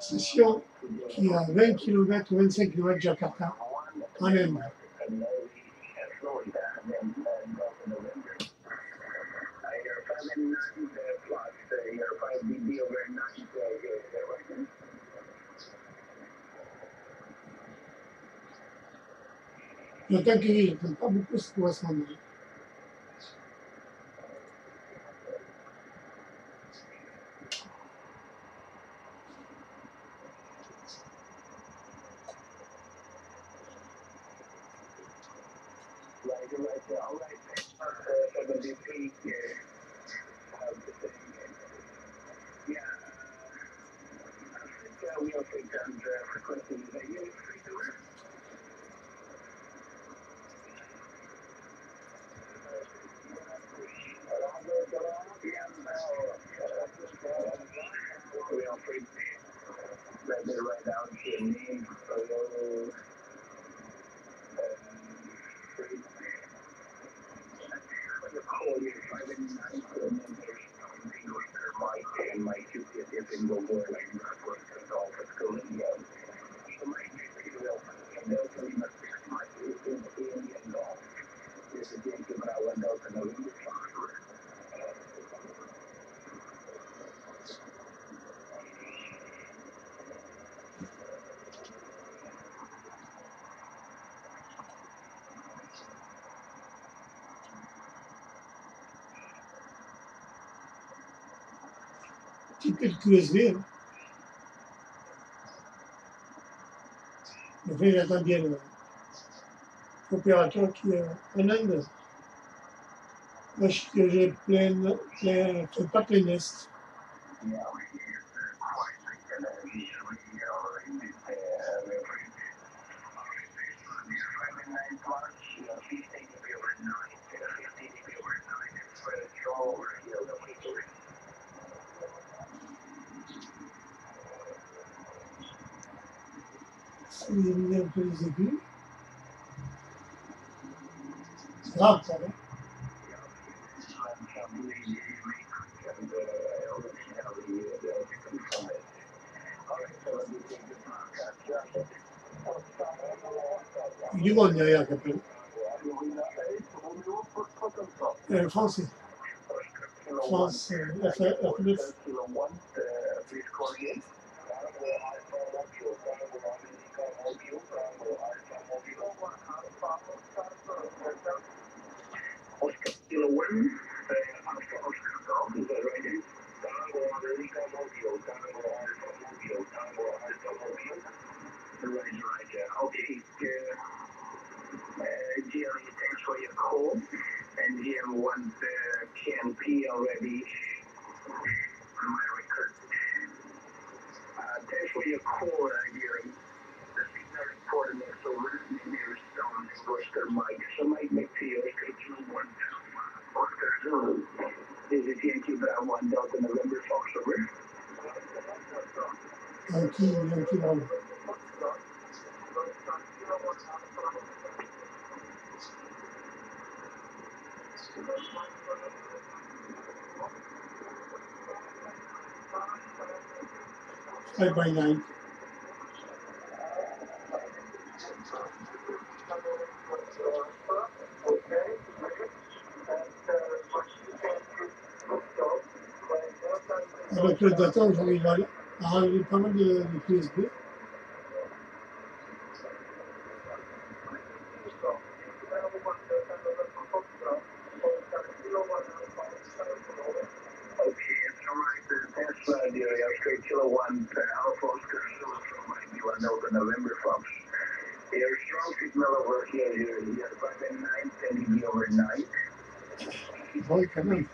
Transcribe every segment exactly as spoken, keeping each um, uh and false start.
station qui est à vingt kilomètres ou vingt-cinq kilomètres de Jakarta, en Inde. J'entends que oui, je n'aime pas beaucoup ce poisson-là. Petit peu de Q S B. Hein. Enfin, j'attends bien l'opérateur qui est en Inde. Moi, j'ai plein, plein, pas plein est. Vous éliminez un peu les aigus. C'est grave, ça, non? Il y a du monde derrière, Capel. Euh, français. France, euh, F neuf. Yankee, Yankee Bravo. Five by nine. Avec le data, j'arrive à rajouter pas mal de, de Q S B. Oui, quand même.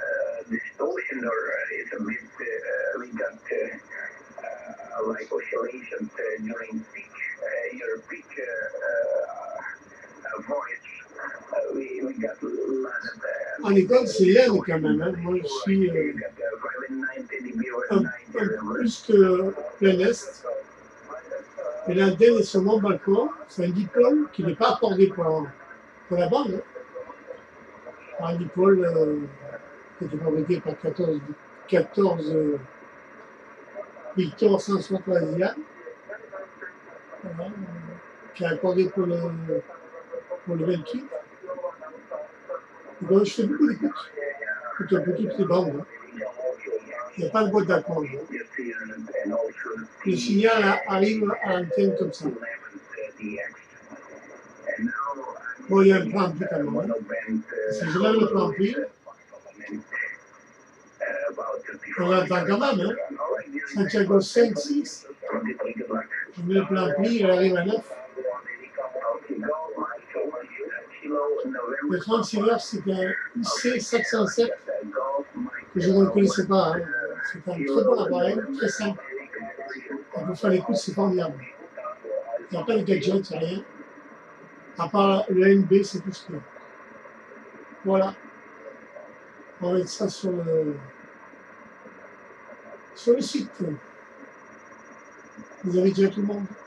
En école, c'est l'Inde quand même. Hein. Moi, je suis euh, un, un plus que plein est. Et l'Inde est sur mon balcon. C'est un diplôme qui n'est pas accordé pour, pour la bande. Hein. Un diplôme euh, qui était fabriqué par quatorze, quatorze euh, Victor cent soixante-treizième, voilà, qui a accordé pour le, pour le vingt-huit. Donc je fais beaucoup d'écoutes, j'écoute beaucoup toutes les bandes. Hein. Il n'y a pas de boîte d'accord. Hein. Le signal arrive à l'antenne comme ça. Bon, il y a un plan ampli quand même. Hein. Si je lève le plan ampli, on l'entend quand même. Hein. Santiago cinq, six. Je mets le plan ampli, il arrive à neuf. Le trente-six hertz, c'est un I C sept cent sept que je ne connaissais pas. Hein. C'est un très bon appareil, très simple. On peut faire l'écoute, c'est formidable. Il n'y a pas de gadget, il n'y a rien. À part le N B, c'est tout ce qu'il y a. Voilà. On va mettre ça sur le, sur le site. Vous avez déjà tout le monde.